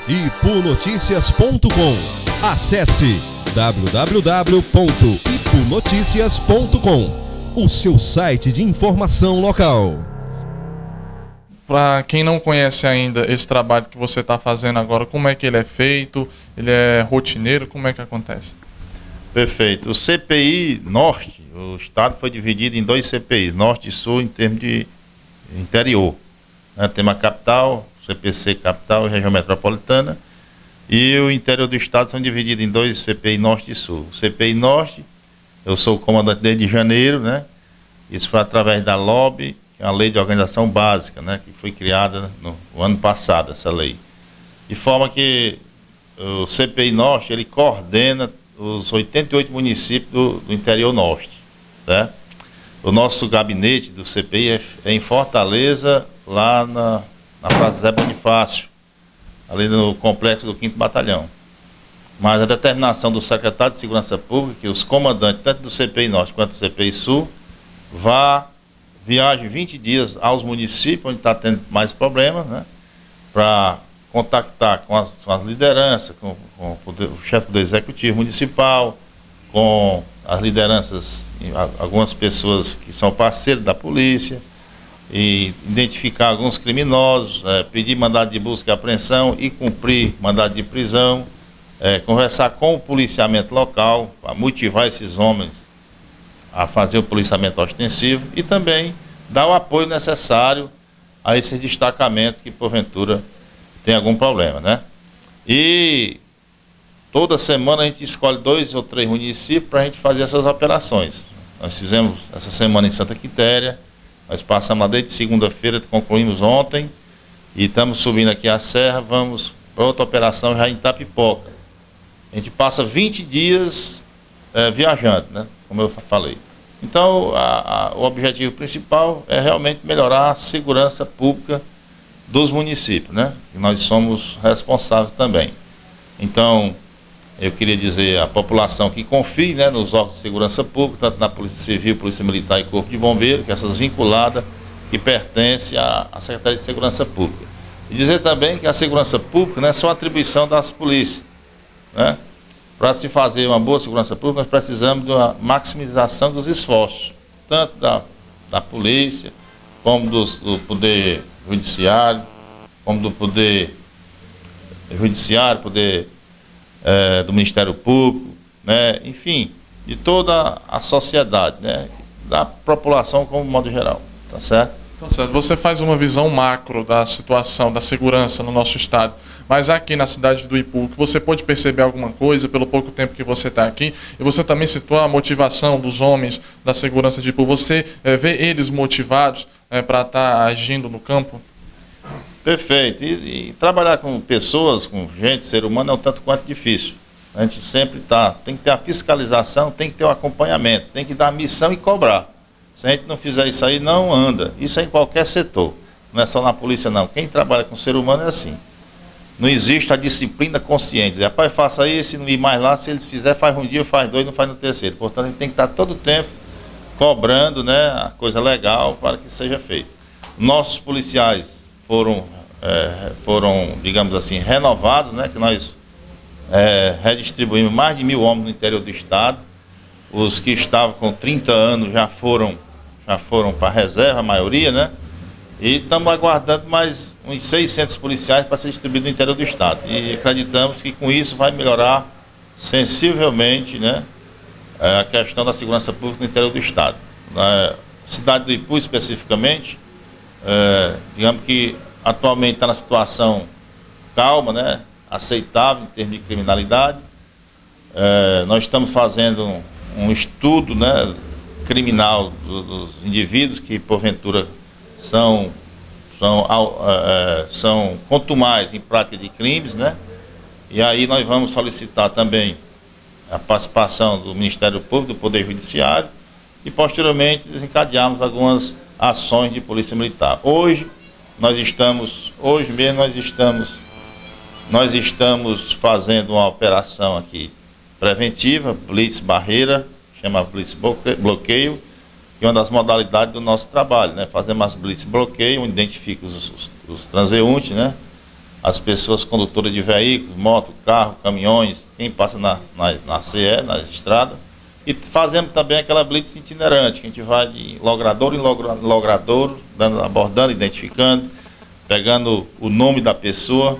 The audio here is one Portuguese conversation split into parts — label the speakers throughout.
Speaker 1: ipunoticias.com. Acesse www.ipunoticias.com, o seu site de informação local.
Speaker 2: Para quem não conhece ainda esse trabalho que você está fazendo agora, como é que ele é feito? Ele é rotineiro? Como é que acontece?
Speaker 3: Perfeito. O CPI Norte, o estado foi dividido em dois CPIs, Norte e Sul, em termos de interior. Tem uma capital, CPC capital e região metropolitana, e o interior do estado são divididos em dois CPI Norte e Sul. O CPI Norte, eu sou o comandante desde janeiro, né? Isso foi através da LOB, que é a Lei de Organização Básica, né? Que foi criada no ano passado, essa lei. De forma que o CPI Norte, ele coordena os 88 municípios do interior norte, né? O nosso gabinete do CPI é em Fortaleza, lá na Praça Zé Bonifácio, ali no complexo do 5º Batalhão. Mas a determinação do secretário de Segurança Pública, que os comandantes, tanto do CPI Norte quanto do CPI Sul, viajem 20 dias aos municípios onde está tendo mais problemas, né, para contactar com as lideranças, com o chefe do Executivo Municipal, com as lideranças, algumas pessoas que são parceiros da polícia, e identificar alguns criminosos, pedir mandado de busca e apreensão e cumprir mandado de prisão, conversar com o policiamento local para motivar esses homens a fazer o policiamento ostensivo e também dar o apoio necessário a esses destacamentos que porventura tem algum problema, né? E toda semana a gente escolhe 2 ou 3 municípios para a gente fazer essas operações. Nós fizemos essa semana em Santa Quitéria. Nós passamos lá desde segunda-feira, concluímos ontem, e estamos subindo aqui a serra, vamos para outra operação já em Itapipoca. A gente passa 20 dias viajando, né, como eu falei. Então, o objetivo principal é realmente melhorar a segurança pública dos municípios, né, e nós somos responsáveis também. Então, eu queria dizer à população que confie, né, nos órgãos de segurança pública, tanto na Polícia Civil, Polícia Militar e Corpo de Bombeiros, que essas vinculadas que pertencem à Secretaria de Segurança Pública. E dizer também que a segurança pública não é só atribuição das polícias, né? Para se fazer uma boa segurança pública, nós precisamos de uma maximização dos esforços, tanto da polícia, como do Poder Judiciário, como do Poder Judiciário, do Ministério Público, né? Enfim, de toda a sociedade, né? Da população como modo geral, tá certo?
Speaker 2: Tá certo. Você faz uma visão macro da situação da segurança no nosso estado, mas aqui na cidade do Ipu, que você pode perceber alguma coisa pelo pouco tempo que você está aqui, e você também citou a motivação dos homens da segurança de Ipu, você vê eles motivados para estar agindo no campo?
Speaker 3: Perfeito. E trabalhar com pessoas, com gente, ser humano, é um tanto quanto difícil. A gente sempre tem que ter a fiscalização, tem que ter o acompanhamento, tem que dar a missão e cobrar. Se a gente não fizer isso aí, não anda. Isso é em qualquer setor. Não é só na polícia, não. Quem trabalha com ser humano é assim. Não existe a disciplina consciente. Rapaz, faça isso e não ir mais lá. Se eles fizer, faz um dia, faz 2, não faz no terceiro. Portanto, a gente tem que estar todo o tempo cobrando, né, a coisa legal para que seja feito. Nossos policiais foram, digamos assim, renovados, né, que nós redistribuímos mais de 1.000 homens no interior do estado. Os que estavam com 30 anos já foram para a reserva, a maioria, né? E estamos aguardando mais uns 600 policiais para ser distribuídos no interior do estado. E acreditamos que com isso vai melhorar sensivelmente, né, a questão da segurança pública no interior do estado. Na cidade do Ipu, especificamente, digamos que atualmente está na situação calma, né, aceitável em termos de criminalidade. Nós estamos fazendo um estudo, né, criminal dos indivíduos que, porventura, são contumazes em prática de crimes, né? E aí nós vamos solicitar também a participação do Ministério Público, do Poder Judiciário, e posteriormente desencadearmos algumas ações de polícia militar. Hoje mesmo nós estamos fazendo uma operação aqui preventiva, Blitz Barreira, chama Blitz Bloqueio, que é uma das modalidades do nosso trabalho, né? Fazemos as Blitz Bloqueio, onde identifica os transeuntes, né, as pessoas condutoras de veículos, moto, carro, caminhões, quem passa na CE, na estrada. E fazemos também aquela blitz itinerante, que a gente vai de logrador em logrador, abordando, identificando, pegando o nome da pessoa,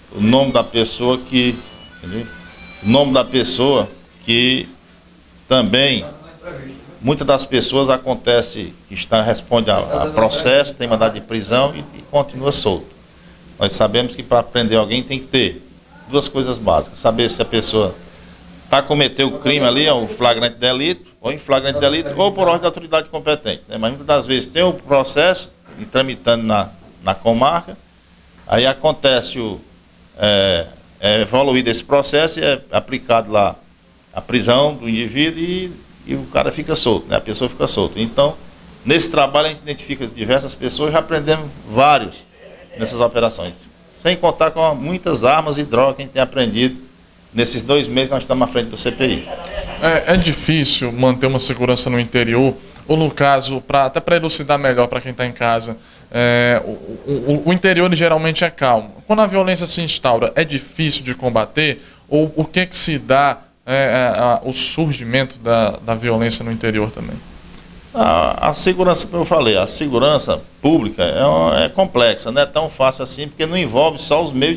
Speaker 3: que também, muitas das pessoas acontece que responde a processo, tem mandado de prisão e continua solto. Nós sabemos que para prender alguém tem que ter duas coisas básicas: saber se a pessoa cometeu o crime ali, é um flagrante delito, ou em flagrante delito, ou por ordem da autoridade competente, né? Mas muitas das vezes tem o processo tramitando na comarca, aí acontece evoluído esse processo e é aplicado lá a prisão do indivíduo e o cara fica solto, né? A pessoa fica solta. Então, nesse trabalho a gente identifica diversas pessoas, já aprendemos vários nessas operações, sem contar com muitas armas e drogas que a gente tem aprendido. Nesses 2 meses nós estamos à frente do CPI.
Speaker 2: É difícil manter uma segurança no interior, ou no caso, até para elucidar melhor para quem está em casa, o interior geralmente é calmo. Quando a violência se instaura, é difícil de combater? Ou o que se dá o surgimento da violência no interior também?
Speaker 3: A segurança, como eu falei, a segurança pública é complexa, não é tão fácil assim, porque não envolve só os meios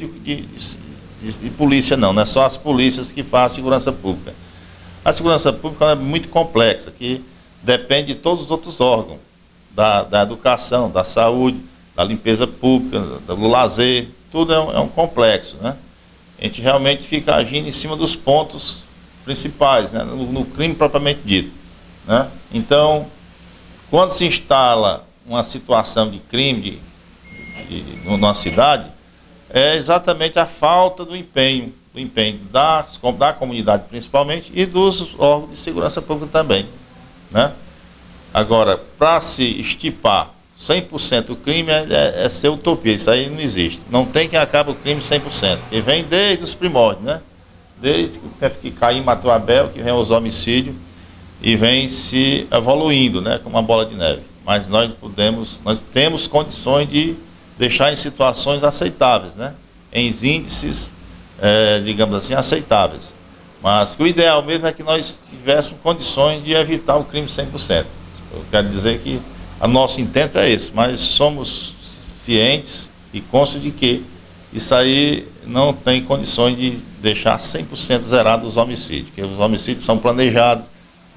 Speaker 3: de polícia, não é só as polícias que fazem a segurança pública. A segurança pública é muito complexa, que depende de todos os outros órgãos, da educação, da saúde, da limpeza pública, do lazer, tudo é um complexo, né? A gente realmente fica agindo em cima dos pontos principais, né? No crime propriamente dito, né? Então, quando se instala uma situação de crime numa cidade, é exatamente a falta do empenho da comunidade principalmente e dos órgãos de segurança pública também, né? Agora, para se estipar 100% o crime é ser utopia, isso aí não existe. Não tem quem acabe o crime 100%, que vem desde os primórdios, né? Desde o tempo que Caim matou Abel, que vem os homicídios e vem se evoluindo, né? Como uma bola de neve. Mas nós temos condições de deixar em situações aceitáveis, né? Em índices, digamos assim, aceitáveis. Mas que o ideal mesmo é que nós tivéssemos condições de evitar o crime 100%. Eu quero dizer que o nosso intento é esse, mas somos cientes e conscientes de que isso aí não tem condições de deixar 100% zerado os homicídios, porque os homicídios são planejados,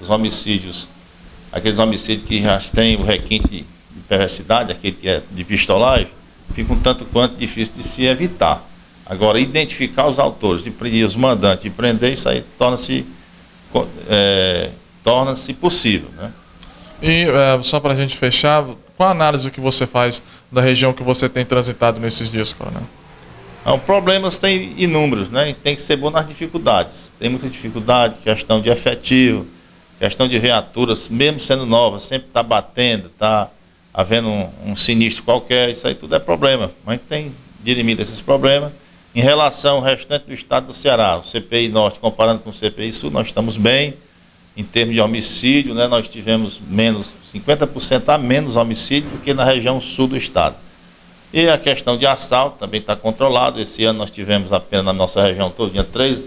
Speaker 3: aqueles homicídios que já têm o requinte de perversidade, aquele que é de pistolagem, fica um tanto quanto difícil de se evitar. Agora, identificar os autores, de prender os mandantes, de prender, isso aí torna-se possível, né?
Speaker 2: E só para a gente fechar, qual a análise que você faz da região que você tem transitado nesses dias, coronel?
Speaker 3: Problemas tem inúmeros, né? Tem que ser bom nas dificuldades. Tem muita dificuldade, questão de efetivo, questão de viaturas, mesmo sendo novas, sempre está batendo, está havendo um sinistro qualquer, isso aí tudo é problema. Mas tem dirimido esses problemas. Em relação ao restante do estado do Ceará, o CPI Norte, comparando com o CPI Sul, nós estamos bem. Em termos de homicídio, né, nós tivemos 50% a menos homicídio do que na região sul do estado. E a questão de assalto também está controlada. Esse ano nós tivemos apenas na nossa região toda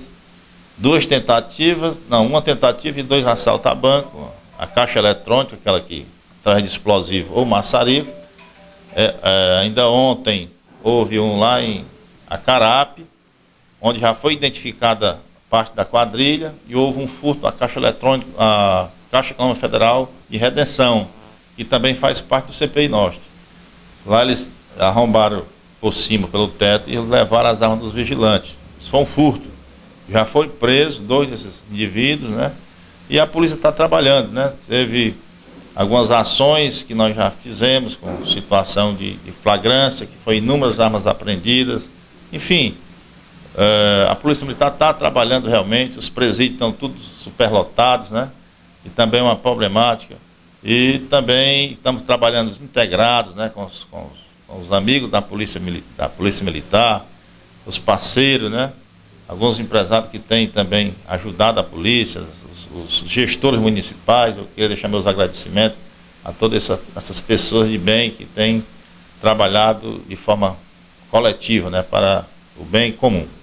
Speaker 3: uma tentativa e 2 assaltos a banco. A caixa eletrônica, aquela que traz de explosivo ou maçarico. Ainda ontem houve um lá em Acarape, onde já foi identificada parte da quadrilha e houve um furto à caixa eletrônica, à Caixa Econômica Federal de Redenção, que também faz parte do CPI Norte. Lá eles arrombaram por cima, pelo teto, e levaram as armas dos vigilantes. Isso foi um furto. Já foi preso 2 desses indivíduos, né? E a polícia está trabalhando, né? Teve algumas ações que nós já fizemos com situação de flagrância, que foi inúmeras armas apreendidas. Enfim, a Polícia Militar está trabalhando realmente, os presídios estão todos superlotados, né? E também uma problemática. E também estamos trabalhando integrados, né, com os amigos da Polícia Militar, os parceiros, né? Alguns empresários que têm também ajudado a polícia, os gestores municipais. Eu queria deixar meus agradecimentos a todas essas pessoas de bem que têm trabalhado de forma coletiva, né, para o bem comum.